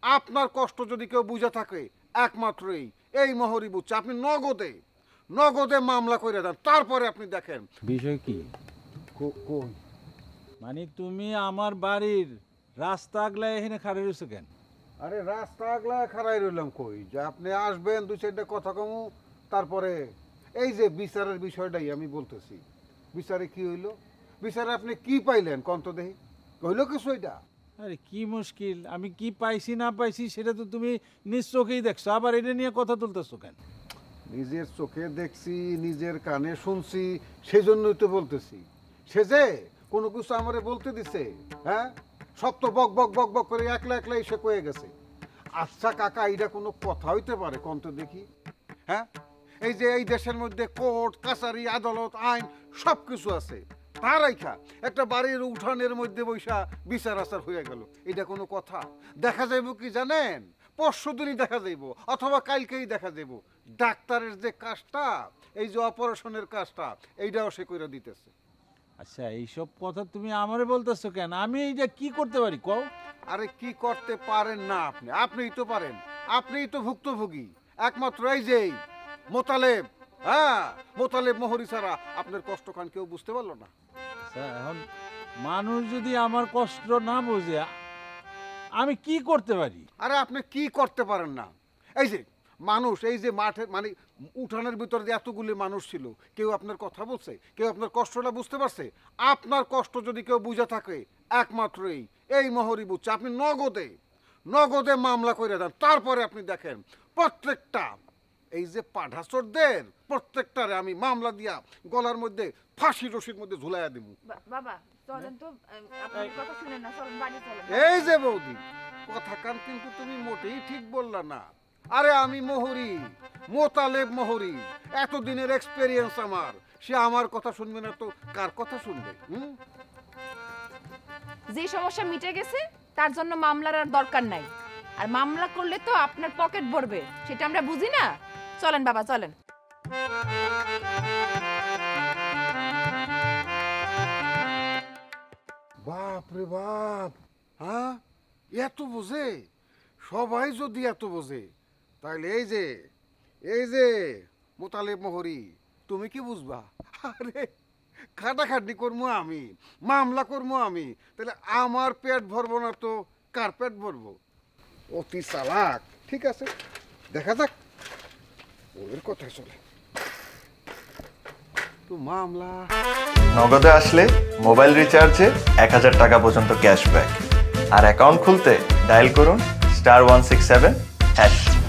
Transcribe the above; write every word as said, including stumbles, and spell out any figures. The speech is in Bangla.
আপনার কষ্ট যদি কেউ বুঝে থাকে একমাত্রই এই মোহরি বুঝছে। আপনি নগদে নগদে মামলা করে দেন, তারপরে আপনি দেখেন বিষয় কি। কোন মানে তুমি আমার বাড়ির রাস্তা আগলায় এখানে খাড়ে রয়েছো কেন? আরে রাস্তা আগলায় খাড়াই রইলাম কই, যে আপনি আসবেন দুই চারটা কথা কমু, তারপরে এই যে বিচারের বিষয়টাই আমি বলতেছি। বিচারে কি হইলো, বিচারে আপনি কি পাইলেন কন্ত দেহি, হইলো কিছু এটা? আরে কি মুশকিল, আমি কি পাইছি না পাইছি সেটা তো তুমি নিজ চোখেই দেখছো, আবার এটা নিয়ে কথা তুলতেছো কেন? নিজের চোখে দেখছি, নিজের কানে শুনছি, সেজন্যই তো বলতেছি। সে যে কোনো কিছু আমারে বলতে দিছে, হ্যাঁ সব তো বক বক বক বক করে একলা একলা এসে কয়ে গেছে। আচ্ছা কাকা, এটা কোনো কথা হইতে পারে কন্ত দেখি? হ্যাঁ, এই যে এই দেশের মধ্যে কোর্ট কাছারি আদালত আইন সব কিছু আছে, তার রাইখা একটা বাড়ির উঠানের মধ্যে বৈশা বিচার আচার হয়ে গেল, এটা কোনো কথা? দেখা যাইব কি জানেন, পরশু দিনই দেখা যাইব অথবা কালকেই দেখা যাইব। ডাক্তারের যে কাজটা, এই যে অপারেশনের কাজটা, এইটাও সে করে দিতেছে। আচ্ছা এইসব কথা তুমি আমারে বলতেছো কেন? আমি এইটা কি করতে পারি কও? আরে কি করতে পারেন না আপনি? আপনিই তো পারেন, আপনিই তো ভুক্তভোগী একমাত্র। এই যে মোতালেব, হ্যাঁ মোতালেব মোহরি ছাড়া আপনার কষ্ট খান কেউ বুঝতে পারলো না। আচ্ছা, এখন মানুষ যদি আমার কষ্ট না বোঝে আমি কি করতে পারি? আরে আপনি কি করতে পারেন না? এই যে মানুষ, এই যে মাঠে মানে উঠানের ভিতরে যে এতগুলি মানুষ ছিল, কেউ আপনার কথা বলছে, কেউ আপনার কষ্টটা বুঝতে পারছে? আপনার কষ্ট যদি কেউ বুঝে থাকে একমাত্রই এই মোহরি বুঝছে। আপনি নগদে নগদে মামলা করে দেন, তারপরে আপনি দেখেন প্রত্যেকটা এই যে পাঠাচোরদের প্রত্যেকটারে আমি মামলা দিয়া গলার মধ্যে ফাঁসি রশির মধ্যে ঝুলাইয়া দিব। বাবা চলেন তো, আপনার কথা শুনেন না, চলেন বাড়ি চলেন। এই যে বৌদি, কথা কান কিন্তু তুমি মোটেই ঠিক বললা না। আরে আমি মোহরি, মোতালেব মোহরি, এতদিনের এক্সপেরিয়েন্স আমার, সে আমার কথা শুনবে না তো কার কথা শুনবে? হুম, যে সমস্যা মিটে গেছে তার জন্য মামলার আর দরকার নাই, আর মামলা করলে তো আপনার পকেট ভরবে, সেটা আমরা বুঝি না। চলেন বাবা চলেন। বাপ রে বাপ, হ্যাঁ এত বোঝে? সবাই যদি এত বোঝে তাহলে এই যে এই যে মোতালেব মোহরি, তুমি কি বুঝবা? আরে খাটাখাটি করবো আমি, মামলা করবো আমি, তাহলে আমার পেট ভরবো না তো কার পেট ভরবো? অতি চালাক। ঠিক আছে, দেখা যাক ওদের কথা চলে তো মামলা। নগদে আসলে মোবাইল রিচার্জে এক হাজার টাকা পর্যন্ত ক্যাশব্যাক, আর অ্যাকাউন্ট খুলতে ডায়াল করুন star one six seven hash.